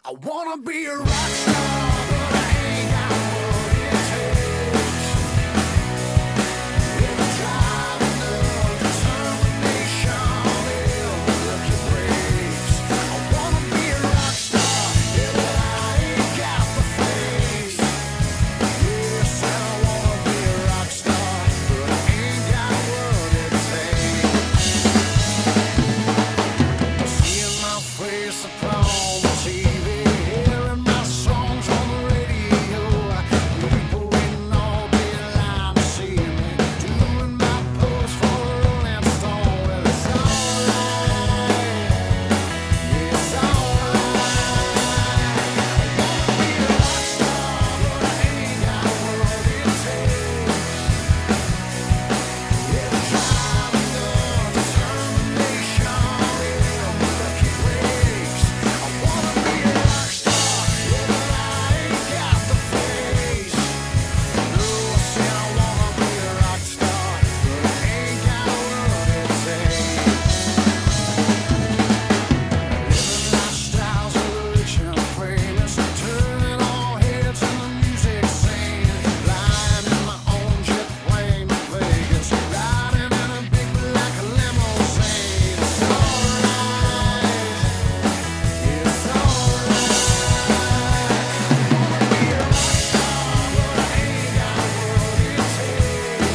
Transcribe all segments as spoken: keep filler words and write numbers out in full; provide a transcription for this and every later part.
I wanna be a rock star, but I ain't got what it takes. With a drive and love, determination, it'll look your breaks. I wanna be a rock star, yeah, but I ain't got the face. Yeah, I said I wanna be a rock star, but I ain't got what it takes. Seeing my face upon the T V, hearing my songs on the radio, people waiting all day in line to see me, doing my post for a Rolling Stone. Well, it's alright, yeah, it's alright. I wanna be a rock star, but I ain't got what it takes. Yeah, the drive and love, determination, it'll make you breaks. I wanna be a rock star, yeah, but I ain't got the face. No, I said I wanna be a rock star, but I ain't got what it takes. Living lifestyles of the rich and famous, turning all heads in the music scene. Flying in my own jet plane to Vegas, riding in a big black limousine. It's alright, it's alright. I wanna be a rock star, but I ain't got what it takes.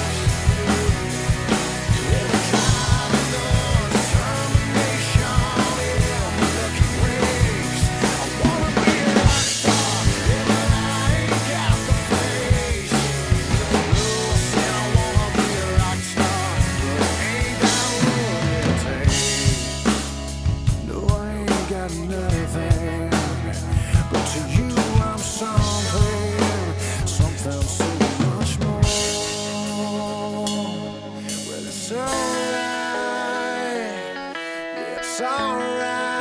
With a drive and love, determination, it'll make you breaks. I wanna be a rock star, yeah, but I ain't got the face. No, I said I wanna be a rock star, but I ain't got what it takes. No, I ain't got nothing, but to you I'm something, something so much more. Well, it's alright, yeah, it's alright.